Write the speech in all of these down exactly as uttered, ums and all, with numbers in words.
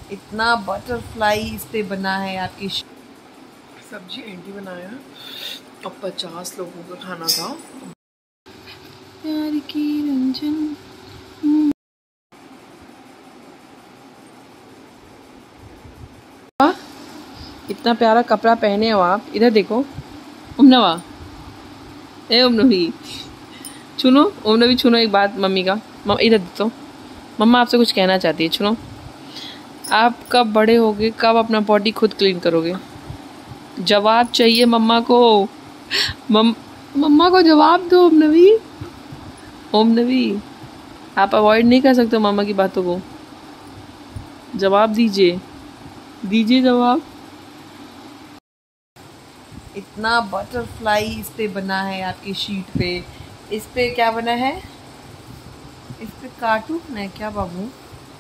इतना बटरफ्लाई इस पे बना है आपकी। सब्जी एंटी बनाया और पचास लोगों का खाना था। प्यार की रंजन। इतना प्यारा कपड़ा पहने हो आप, इधर देखो। उमनवा, ए उमनवी, सुनो उमनवी, सुनो एक बात मम्मी का। इधर तो मम्मा आपसे कुछ कहना चाहती है, सुनो। आप कब बड़े होगे, कब अपना बॉडी खुद क्लीन करोगे? जवाब चाहिए मम्मा को। मम, मम्मा को जवाब दो ओमनवी। ओमनवी, आप अवॉइड नहीं कर सकते मम्मा की बातों को। जवाब दीजिए, दीजिए जवाब। इतना बटरफ्लाई इस पे बना है आपकी शीट पे। इस पे क्या बना है? इस पे कार्टून है क्या बाबू?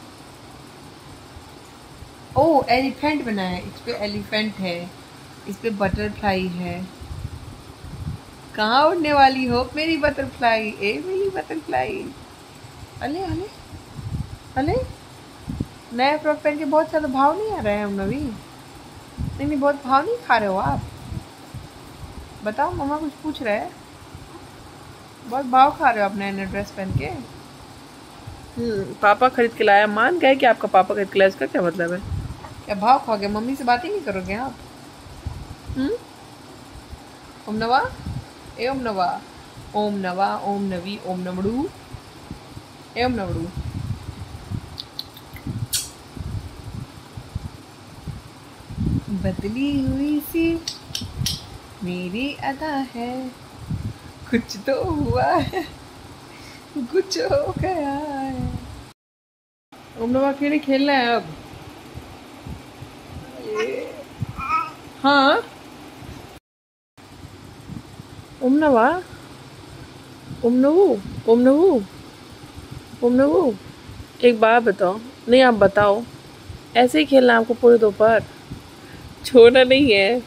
ओ एलिफेंट बना है, इस पे एलिफेंट है, इस पे बटरफ्लाई है। कहाँ उड़ने वाली हो मेरी बटरफ्लाई, ए मेरी बटरफ्लाई। अले अले अले, नया फ्रॉक पहन के बहुत ज़्यादा भाव नहीं आ रहा है हम नवी। नहीं नहीं, बहुत भाव नहीं खा रहे हो आप? बताओ, मम्मा कुछ पूछ रहे हैं। बहुत भाव खा रहे हो आप नया नया ड्रेस पहन के। हम्म, पापा खरीद के लाया। मान गए कि आपका पापा खरीद के लाया, इसका क्या मतलब है? क्या भाव खाओगे? मम्मी से बात ही नहीं करोगे आप? हम्म, ओम नवा, ए ओम नवा, ओम नवा, ओम नवी, ओम नमड़ू, ए ओम नमड़ू। बदली हुई सी मेरी अदा है, कुछ तो हुआ है, कुछ हो गया है। ओम नवा अकेले खेलना है अब। हाँ ओम नवा, ओम नवू, ओम नवू, ओम नवू, एक बात बताओ। नहीं आप बताओ, ऐसे ही खेलना आपको पूरे दोपहर? छोड़ना नहीं है।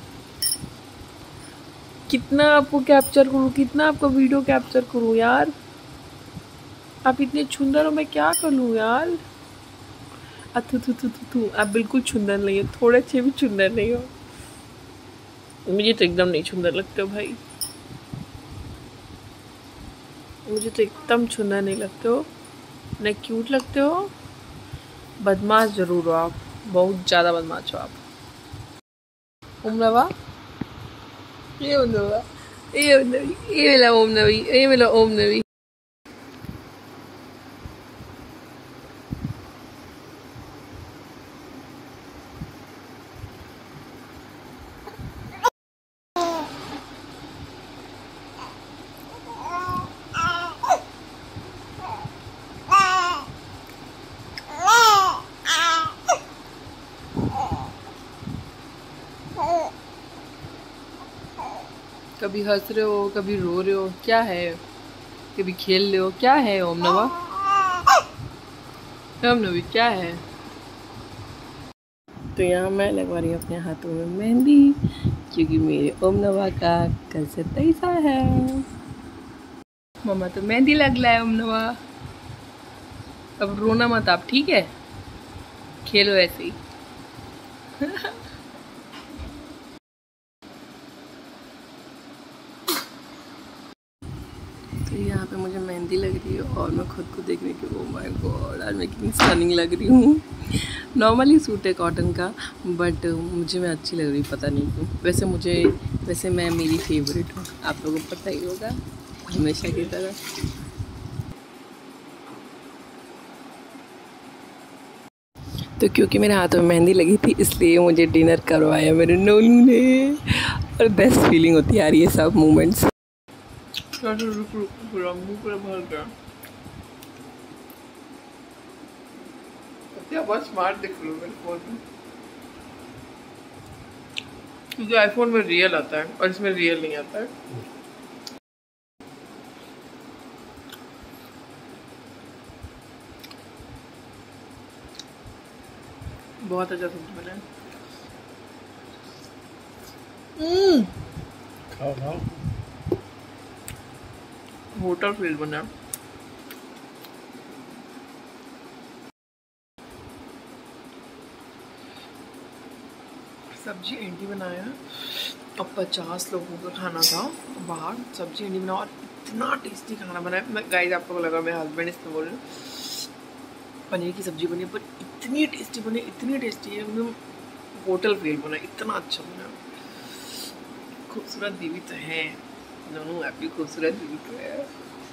कितना आपको कैप्चर करूँ, कितना आपका वीडियो कैप्चर करूँ यार? आप इतने सुंदर हो, मैं क्या कर लूँ यार? अथु थु थु थु थु, आप बिल्कुल सुंदर नहीं हो, थोड़े अच्छे भी सुंदर नहीं हो। मुझे तो एकदम नहीं सुंदर लगते हो भाई, मुझे तो एकदम सुंदर नहीं लगते हो। न क्यूट लगते हो, बदमाश जरूर हो आप, बहुत ज़्यादा बदमाश हो आप। उमनवा, ये उमनवा, ये उमनवी, ये मेरा ओमनवी, ये मेरा ओमनवी। कभी हंस रहे हो, कभी रो रहे हो, क्या है? कभी खेल रहे हो, क्या है ओम नवा? ओम नवी, क्या है? तो यहाँ मैं लगवा रही हूँ अपने हाथों में मेहंदी, क्योंकि मेरे ओम नवा का कल से तैसा है। मम्मा तो मेहंदी लग रहा है ओम नवा। अब रोना मत आप, ठीक है? खेलो ऐसे ही। तो यहाँ पे मुझे मेहंदी लग रही है और मैं खुद को देखने की, ओ माय गॉड आज मैं कितनी स्टनिंग लग रही हूँ। नॉर्मली सूट है कॉटन का, बट मुझे मैं अच्छी लग रही, पता नहीं क्यों। वैसे मुझे वैसे मैं मेरी फेवरेट हूँ, आप लोगों को पता ही होगा, हमेशा की तरह। तो क्योंकि मेरे हाथों में मेहंदी लगी थी, इसलिए मुझे डिनर करवाया मेरे नोनू ने, और बेस्ट फीलिंग होती है यार ये सब मोमेंट्स। बहुत स्मार्ट दिख रही हूँ मेरे फोन में, क्योंकि आईफोन में रियल आता है और इसमें रियल नहीं आता है। बहुत अच्छा सब्जी बना है। हम्म, खाओ खाओ। होटल फील बना है। सब्जी एंटी बनाया और पचास लोगों का खाना था बाहर। सब्जी एंटी बनाया और इतना टेस्टी खाना बनाया। मैं गाइस आपको लगा मैं हस्बैंड इसमें बोल रही हूँ। पनीर की सब्जी बनी पर इतनी टेस्टी बनी, इतनी टेस्टी है, मतलब होटल फेल बना, इतना अच्छा बना। खूबसूरत बीवी तो है, दोनों ऐसी खूबसूरत बीवी तो है।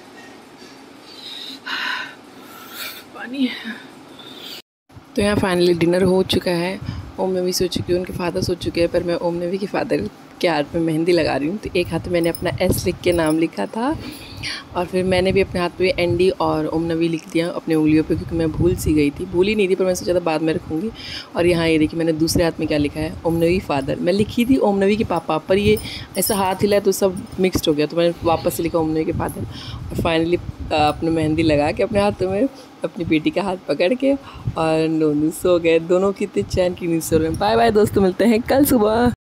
पानी। तो यहाँ फाइनली डिनर हो चुका है। ओम नवी सो चुकी है, उनके फादर सो चुके हैं, पर मैं ओम नवी के फादर के हाथ में मेहंदी लगा रही हूँ। तो एक हाथ में मैंने अपना एस लिख के नाम लिखा था और फिर मैंने भी अपने हाथ में एन डी और ओम नवी लिख दिया अपने उंगलियों पे, क्योंकि मैं भूल सी गई थी। भूल ही नहीं थी, पर मैं सोचा था बाद में रखूँगी। और यहाँ ये देखिए मैंने दूसरे हाथ में क्या लिखा है, ओम नवी फादर। मैं लिखी थी ओम नवी के पापा, पर ये ऐसा हाथ हिलाया तो सब मिक्सड हो गया, तो मैंने वापस से लिखा ओम नवी के फादर। और फाइनली अपने मेहंदी लगा के अपने हाथों में अपनी बेटी का हाथ पकड़ के और दोनों सो गए। दोनों कितने चैन की नींद सो रहे हैं। बाय बाय दोस्तों, मिलते हैं कल सुबह।